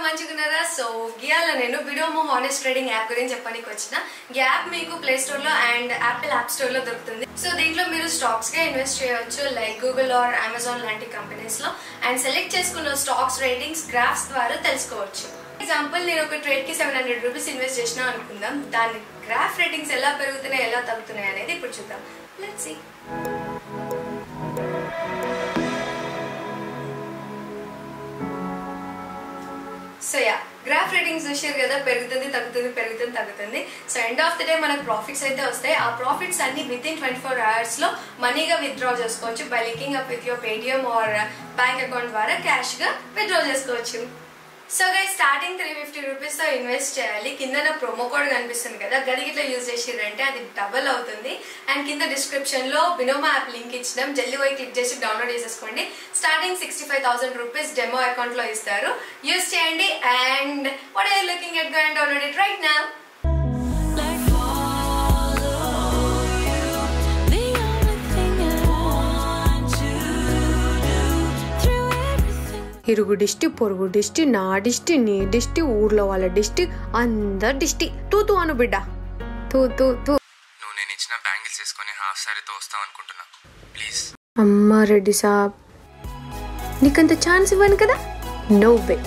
మంచిగున్నారా? So గియాల నేను బిడోమో honest trading app గురించి చెప్పడానికి వచ్చిన. ఈ యాప్ మీకు ప్లే స్టోర్ లో అండ్ యాపిల్ యాప్ స్టోర్ లో దొరుకుతుంది. సో దీంట్లో మీరు స్టాక్స్ గా ఇన్వెస్ట్ చేయవచ్చు, లైక్ గూగుల్ ఆర్ అమెజాన్ లాంటి కంపెనీస్ లో, అండ్ సెలెక్ట్ చేసుకున్న స్టాక్స్ రేటింగ్స్ గ్రాఫ్స్ ద్వారా తెలుసుకోవచ్చు. ఎగ్జాంపుల్, నేను ఒక ట్రేడ్ కి 700 రూపీస్ ఇన్వెస్ట్ చేసినా అనుకుందాం. దాని గ్రాఫ్ రేటింగ్స్ ఎలా పెరుగుతున్నాయి ఎలా తగ్గుతున్నాయి అనేది ఇప్పుడు చూద్దాం. Let's see. So ya, graph ratings చూసారు కదా, పెరుగుతుంది తగ్గుతుంది. So end of the day మనకు ప్రాఫిట్స్ అయితే వస్తాయి. ఆ ప్రాఫిట్స్ అన్ని విత్ ఇన్ 24 hours లో మనీగా విత్డ్రా చేసుకోవచ్చు by linking up with your Paytm or bank account ద్వారా క్యాష్ గా విత్డ్రా చేసుకోవచ్చు. సో గైస్, స్టార్టింగ్ 350 రూపీస్ తో ఇన్వెస్ట్ చేయాలి. కింద నా ప్రోమో కోడ్ కనిపిస్తుంది కదా, గదిగిట్లా యూజ్ చేసిరంటే అది డబల్ అవుతుంది. అండ్ కింద డిస్క్రిప్షన్ లో బినోమో యాప్ లింక్ ఇచ్చినాం, జల్దీ పోయి క్లిక్ చేసి డౌన్లోడ్ చేసేసుకోండి. స్టార్టింగ్ 65,000 రూపీస్ డెమో అకౌంట్ లో ఇస్తారు, యూజ్ చేయండి. And what are you looking at, go and download it right now. ఇరుగు డిస్టి, పొరుగు డిస్టి, నా డిస్టి, నీ డిస్టి, ఊర్లో వాళ్ళ డిస్టి, అందరు డిస్టి. తూ అను బిడ్డ, తూ. నువ్వు నేను ఇచ్చిన బ్యాంగిల్స్ వేసుకొని హాఫ్ సారీతో వస్తావు అనుకుంటున్నా, ప్లీజ్. అమ్మా రెడ్డి సాబ్, నీకంత ఛాన్స్ ఇవ్వను కదా, no way.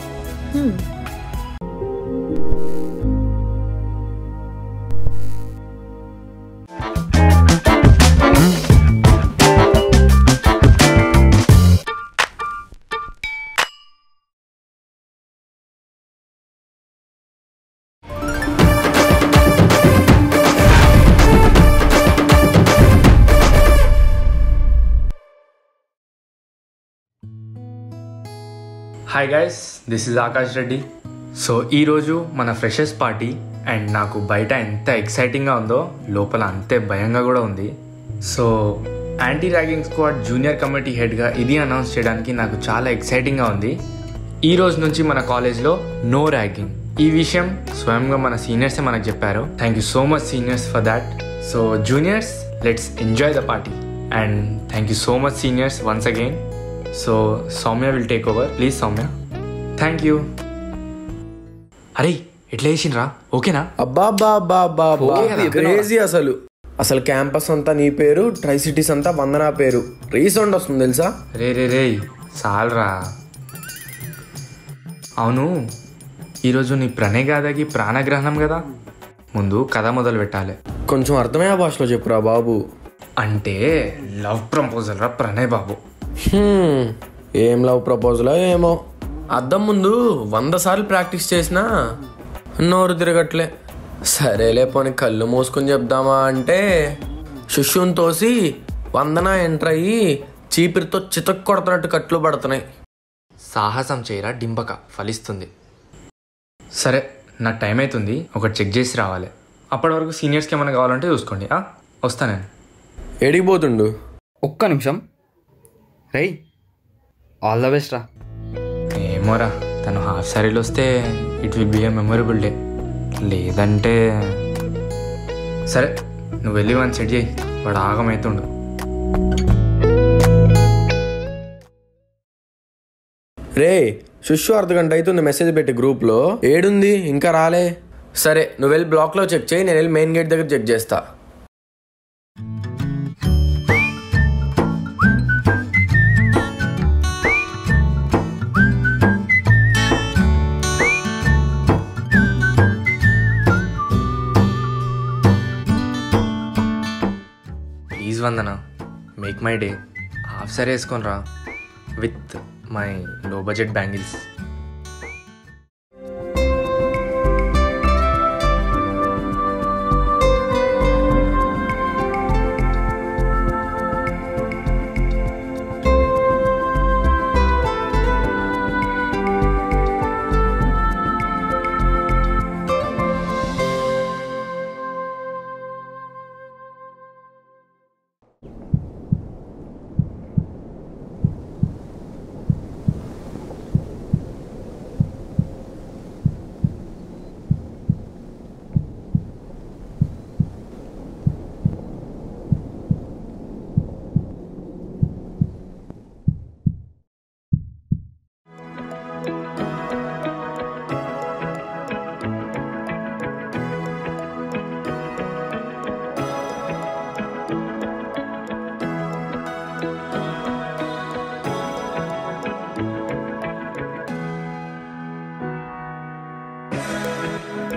Hi guys, this is Akash Reddy. So ఈరోజు మన ఫ్రెషర్స్ పార్టీ, అండ్ నాకు బయట ఎంత ఎక్సైటింగ్గా ఉందో లోపల అంతే భయంగా కూడా ఉంది. So anti ragging squad junior committee హెడ్గా ఇది అనౌన్స్ చేయడానికి నాకు చాలా ఎక్సైటింగ్గా ఉంది. ఈ రోజు నుంచి మన కాలేజ్లో నో ర్యాగింగ్. ఈ విషయం స్వయంగా మన సీనియర్సే మనకు చెప్పారు. Thank you so much seniors for that. So juniors, let's enjoy the party. And thank you so much seniors once again. So Soumya will take over. Please Soumya. Thank you. అరే, ఎట్లా వేసిండ్రా? ఓకేనా? క్రేజీ. అసలు క్యాంపస్ అంతా నీ పేరు, ట్రై సిటీస్ అంతా వందనా పేరు. Resound వస్తుంది తెలుసా? రే సాల్రా. అవును, ఈరోజు నీ ప్రణయ్ గాథకి ప్రాణగ్రహణం కదా, ముందు కథ మొదలు పెట్టాలి. కొంచెం అర్థమయ్యే భాషలో చెప్పురా బాబు. అంటే లవ్ ప్రపోజల్ రా ప్రణయ్ బాబు. ఏం లవ్ ప్రపోజలో ఏమో. అద్దం ముందు 100 సార్లు ప్రాక్టీస్ చేసినా నోరు తిరగట్లే. సరేలే పోనీ కళ్ళు మూసుకొని చెప్దామా అంటే శిష్యుని తోసి వందన ఎంటర్ అయ్యి చీపిరితో చితక్ కొడుతున్నట్టు కట్లు పడుతున్నాయి. సాహసం చేయరా డింబక, ఫలిస్తుంది. సరే, నాకు టైం అవుతుంది, ఒకటి చెక్ చేసి రావాలి. అప్పటి వరకు సీనియర్స్కి ఏమైనా కావాలంటే చూసుకోండి. వస్తా నేను. ఎడిగిపోతుండు. ఒక్క నిమిషం. రై, ఆల్ ద బెస్ట్ రా. ఏమోరా, తను హాఫ్ సారీలో వస్తే it will be a memorable day. లేదంటే సరే, నువ్వు వెళ్ళి వన్ సెట్ చేయి, వాడు ఆగమవుతుండు. రే, శిష్యు అర్ధగంట అవుతుంది మెసేజ్ పెట్టి గ్రూప్లో. ఏడుంది ఇంకా రాలే. సరే, నువ్వు వెళ్ళి బ్లాక్లో చెక్ చేయి, నేను వెళ్ళి మెయిన్ గేట్ దగ్గర చెక్ చేస్తా. Please Vandana, make my day. Half sari వేసుకొని రా with my low budget bangles.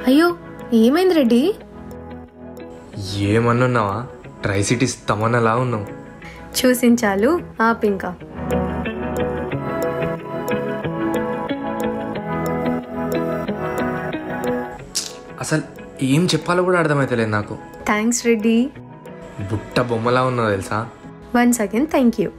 అయ్యో ఏమైంది రెడ్డి? ఏమన్నున్నావా? ట్రై సిటీస్ తమన్నలా ఉన్నావు. చూసించాలు ఆపింకా. అసలు ఏం చెప్పాలో కూడా అర్థమైతలేదు నాకు. థ్యాంక్స్ రెడ్డి. బుట్ట బొమ్మలా ఉన్నావు తెలుసా. Once again thank you.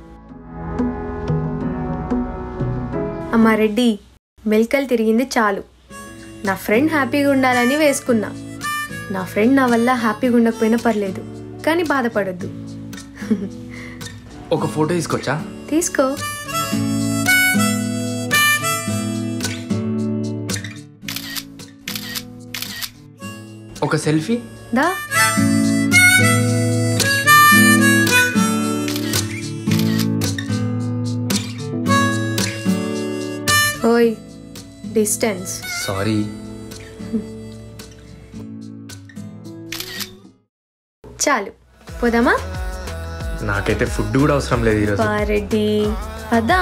అమ్మా రెడ్డి, మెల్కలు తిరిగింది చాలు. నా ఫ్రెండ్ హ్యాపీగా ఉండాలని వేసుకున్నా. నా ఫ్రెండ్ నా వల్ల హ్యాపీగా ఉండకపోయినా పర్లేదు, కానీ బాధపడొద్దు. ఒక ఫోటో తీసుకొచ్చా? తీసుకో. ఒక సెల్ఫీ దా. ఓయ్ డిస్టెన్స్. సారీ. చాలు పోదామా? నాకైతే ఫుడ్ కూడా అవసరం లేదు ఈరోజు. రెడ్డి పదా.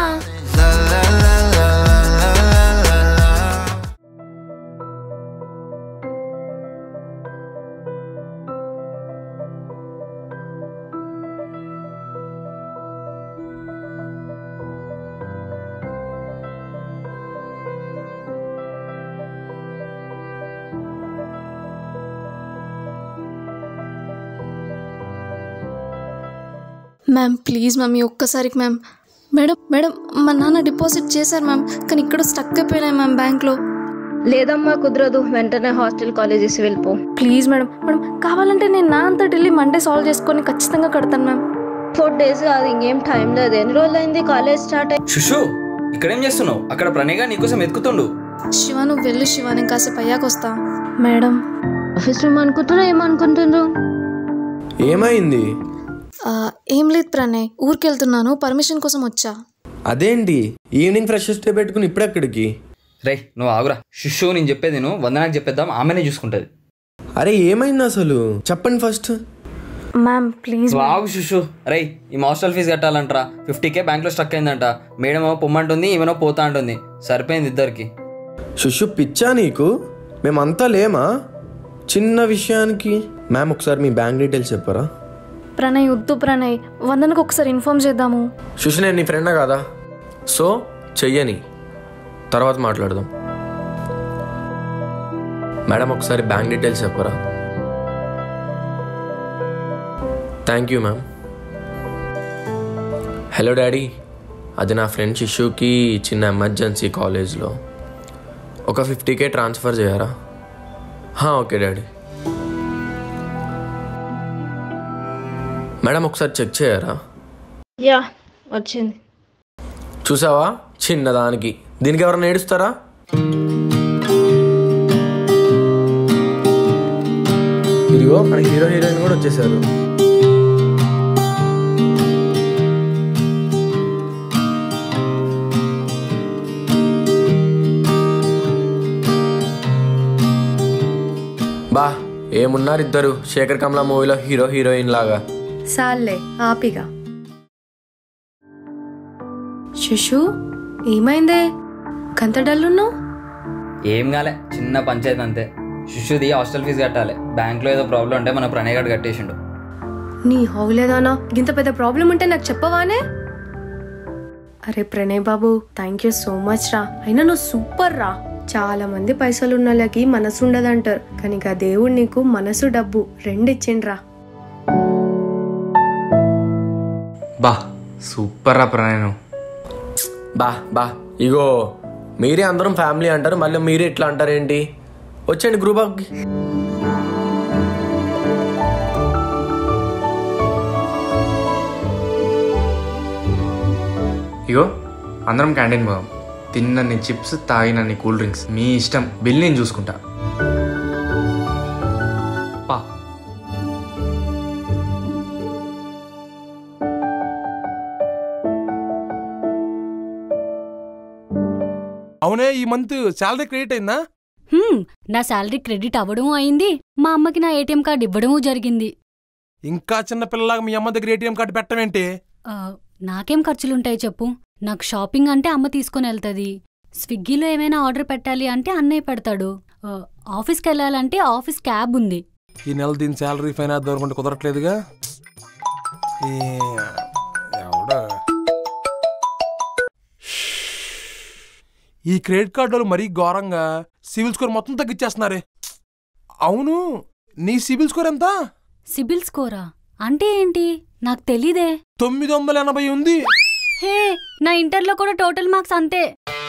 మ్యామ్ ప్లీజ్ మ్యామ్, ఈ ఒక్కసారికి మ్యామ్. మేడం మా నాన్న డిపాజిట్ చేశారు మ్యామ్, కానీ ఇక్కడ స్టక్ అయిపోయినాయి మ్యామ్ బ్యాంక్లో. లేదమ్మా కుదరదు, వెంటనే హాస్టల్ కాలేజెస్ వెళ్ళిపో. ప్లీజ్ మేడం కావాలంటే నేను నా అంతటి వెళ్ళి మండే సాల్వ్ చేసుకొని ఖచ్చితంగా కడతాను మ్యామ్. 4 days కాదు, ఇంకేం టైం లేదు. ఎన్ని రోజులు అయింది కాలేజ్ స్టార్ట్ అయ్యి? శుషు ఇక్కడేం చేస్తున్నావు? అక్కడ ప్రణయ్గా నీకోసం ఎత్తుకుతుండు. శివ నువ్వు వెళ్ళు శివ, నేను కాసేపు అయ్యాక వస్తా. మేడం ఆఫీస్ రూమ్ అనుకుంటున్నా, ఏమనుకుంటుండ్రు? ఏమైంది? ఏం లేదు ప్రణయ్, ఊరికి వెళ్తున్నాను, పర్మిషన్ కోసం వచ్చా. అదేంటి ఈవినింగ్ ఫ్రెషర్స్ డే పెట్టుకుని ఇప్పుడెక్కడికి? రే నువ్వు ఆగురా. శుషు నేను చెప్పేది నువ్వు వందనాకి చెప్పేద్దాం, ఆమెనే చూసుకుంటుంది. అరే ఏమైంది అసలు చెప్పండి ఫస్ట్. Ma'am please. ఆగు శుషు. రే ఈ హాస్టల్ ఫీజు కట్టాలంటరా. 50K బ్యాంక్లో స్టక్ అయిందంట. మేడం పొమ్మంటుంది, ఈమెనో పోతా అంటుంది. సరిపోయింది ఇద్దరికి. శుషు పిచ్చా నీకు? మేమంతా లేమా చిన్న విషయానికి? మ్యామ్ ఒకసారి మీ బ్యాంక్ డీటెయిల్స్ చెప్పరా? ప్రణయ్ వద్దు ప్రణయ్, వందనకు ఒకసారి ఇన్ఫార్మ్ చేద్దాము. శుషు నేను నీ ఫ్రెండా కదా, సో చెయ్యని, తర్వాత మాట్లాడదాం. మేడం ఒకసారి బ్యాంక్ డీటెయిల్స్ చెప్పరా? Thank you ma'am. Hello daddy, అది నా ఫ్రెండ్ శిశుకి చిన్న ఎమర్జెన్సీ కాలేజ్లో. ఒక 50K ట్రాన్స్ఫర్ చేయరా? Okay daddy. మేడం ఒకసారి చెక్ చేయరా? యా వచ్చింది. చూసావా చిన్నదానికి దీనికి ఎవరైనా ఏడుస్తారా? ఇదిగో మన హీరో హీరోయిన్ కూడా వచ్చేసారు. బా ఏమున్నారు ఇద్దరు శేఖర్ కమలా మూవీలో హీరో హీరోయిన్ లాగా. సాల్లే ఆపిగా. శుషు ఏమైందే కంత డల్లున్నావు? ఏం కాలే, చిన్న పంచాయతీ అంతే. శుషుది హాస్టల్ ఫీజు కట్టాలి. బ్యాంక్లో ఏదో ప్రాబ్లం ఉంటే మన ప్రణయ్ గడు కట్టేసిండు. నీ హౌలేదానా, ఇంత పెద్ద ప్రాబ్లం ఉంటే నాకు చెప్పవానే? అరే ప్రణయ్ బాబు థ్యాంక్ యూ సో మచ్ రా. అయినా నువ్వు సూపర్ రా. చాలా మంది పైసలు ఉన్న వాళ్ళకి మనసు ఉండదంటారు, కానీ ఆ దేవుడు నీకు మనసు డబ్బు రెండు ఇచ్చిండ్రా. బా సూపర్ రా ప్రణయ్. బా ఇగో మీరే అందరం ఫ్యామిలీ అంటారు, మళ్ళీ మీరే ఇట్లా అంటారు ఏంటి? వచ్చేయండి గ్రూప్ అప్కి. ఇగో అందరం క్యాంటీన్ పోదాం. తిన్నన్ని చిప్స్, తాగినన్ని కూల్ డ్రింక్స్, మీ ఇష్టం. బిల్ నేను చూసుకుంటా. పా. అవునే ఈ మంత్ శాలరీ క్రెడిట్ అయిందా? నా శాలరీ క్రెడిట్ అవ్వడం అయింది, మా అమ్మకి నా ఏటీఎం కార్డు ఇవ్వడమూ జరిగింది. ఇంకా చిన్నపిల్లలాగా మీ అమ్మ దగ్గర ఏటీఎం కార్డు పెట్టవేంటి? నాకేం ఖర్చులుంటాయి చెప్పు. నాకు షాపింగ్ అంటే అమ్మ తీసుకుని వెళ్తుంది. స్విగ్గీలో ఏమైనా ఆర్డర్ పెట్టాలి అంటే అన్నయ్య పెడతాడు. ఆఫీస్కి వెళ్ళాలంటే ఆఫీస్ క్యాబ్ ఉంది. ఈ నెల దీని శాలరీ ఫైన్ దొరకంటే కుదరట్లేదుగా. ఈ క్రెడిట్ కార్డు వాళ్ళు మరీ ఘోరంగా సివిల్ స్కోర్ మొత్తం తగ్గించేస్తున్నారే. అవును, నీ సివిల్ స్కోర్ ఎంత? సిబిల్ స్కోరా అంటే ఏంటి? నాకు తెలీదే. 980 ఉంది. హే, నా ఇంటర్లో కూడా టోటల్ మార్క్స్ అంతే.